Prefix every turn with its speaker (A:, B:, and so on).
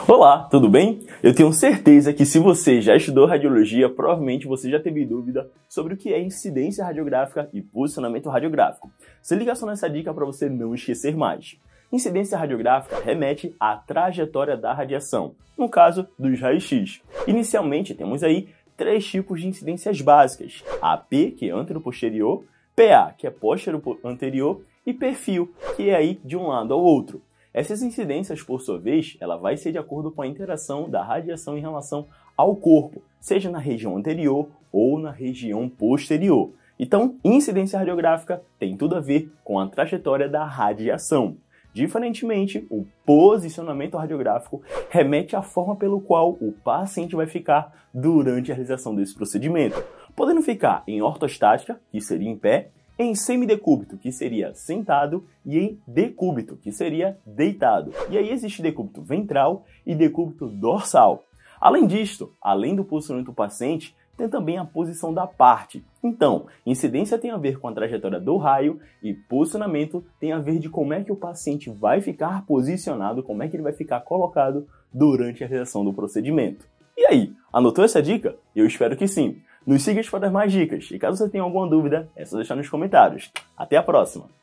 A: Olá, tudo bem? Eu tenho certeza que se você já estudou radiologia, provavelmente você já teve dúvida sobre o que é incidência radiográfica e posicionamento radiográfico. Se liga só nessa dica para você não esquecer mais. Incidência radiográfica remete à trajetória da radiação, no caso dos raios-x. Inicialmente temos aí três tipos de incidências básicas: AP, que é antero-posterior, PA, que é posterior-anterior, e perfil, que é aí de um lado ao outro. Essas incidências, por sua vez, ela vai ser de acordo com a interação da radiação em relação ao corpo, seja na região anterior ou na região posterior. Então, incidência radiográfica tem tudo a ver com a trajetória da radiação. Diferentemente, o posicionamento radiográfico remete à forma pelo qual o paciente vai ficar durante a realização desse procedimento, podendo ficar em ortostática, que seria em pé, em semidecúbito, que seria sentado, e em decúbito, que seria deitado. E aí existe decúbito ventral e decúbito dorsal. Além disto, além do posicionamento do paciente, tem também a posição da parte. Então, incidência tem a ver com a trajetória do raio e posicionamento tem a ver de como é que o paciente vai ficar posicionado, como é que ele vai ficar colocado durante a realização do procedimento. E aí, anotou essa dica? Eu espero que sim. Nos siga para mais dicas e caso você tenha alguma dúvida, é só deixar nos comentários. Até a próxima!